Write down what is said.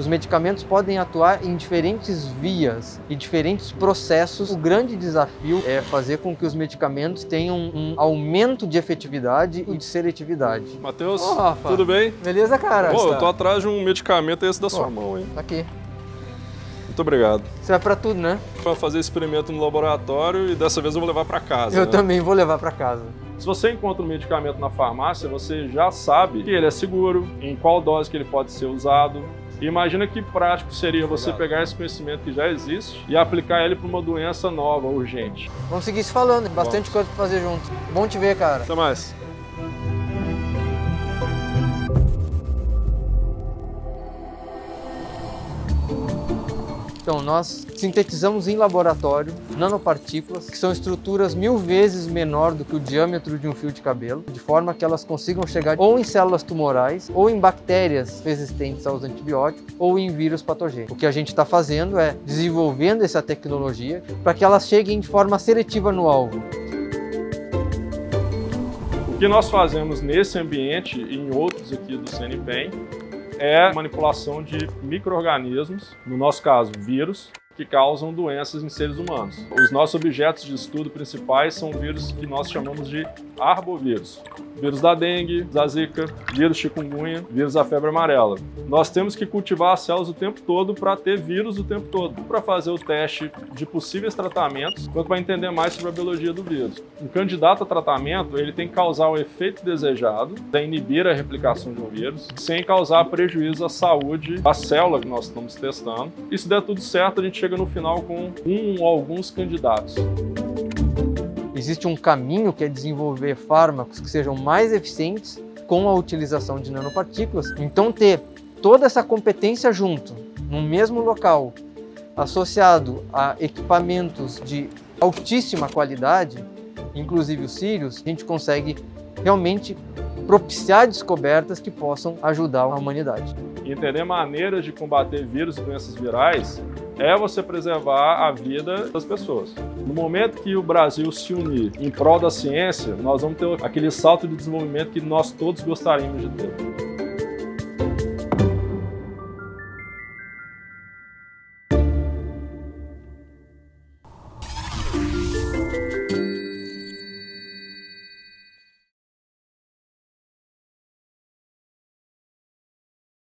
medicamentos podem atuar em diferentes vias e diferentes processos. O grande desafio é fazer com que os medicamentos tenham um aumento de efetividade e de seletividade. Matheus, tudo bem? Beleza, cara? Pô, eu tô atrás de um medicamento esse da sua mão, hein? Tá aqui. Muito obrigado. Isso é pra tudo, né? Para fazer experimento no laboratório e dessa vez eu vou levar para casa. Eu também vou levar para casa. Se você encontra um medicamento na farmácia, você já sabe que ele é seguro, em qual dose que ele pode ser usado. E imagina que prático seria você pegar esse conhecimento que já existe e aplicar ele para uma doença nova, urgente. Vamos seguir se falando, bastante coisa para fazer junto. Bom te ver, cara. Até mais. Então, nós sintetizamos em laboratório nanopartículas, que são estruturas 1000 vezes menor do que o diâmetro de um fio de cabelo, de forma que elas consigam chegar ou em células tumorais, ou em bactérias resistentes aos antibióticos, ou em vírus patogênicos. O que a gente está fazendo é desenvolvendo essa tecnologia para que elas cheguem de forma seletiva no alvo. O que nós fazemos nesse ambiente e em outros aqui do CNPEM é manipulação de micro-organismos, no nosso caso, vírus, que causam doenças em seres humanos. Os nossos objetos de estudo principais são vírus que nós chamamos de arbovírus. Vírus da dengue, da zika, vírus chikungunya, vírus da febre amarela. Nós temos que cultivar as células o tempo todo para ter vírus o tempo todo, para fazer o teste de possíveis tratamentos, quanto para entender mais sobre a biologia do vírus. Um candidato a tratamento, ele tem que causar o efeito desejado, de inibir a replicação de um vírus, sem causar prejuízo à saúde da célula que nós estamos testando. E se der tudo certo, a gente chega no final com um ou alguns candidatos. Existe um caminho que é desenvolver fármacos que sejam mais eficientes com a utilização de nanopartículas. Então, ter toda essa competência junto, no mesmo local, associado a equipamentos de altíssima qualidade, inclusive os cílios, a gente consegue realmente propiciar descobertas que possam ajudar a humanidade. Entender maneiras de combater vírus e doenças virais é você preservar a vida das pessoas. No momento que o Brasil se unir em prol da ciência, nós vamos ter aquele salto de desenvolvimento que nós todos gostaríamos de ter.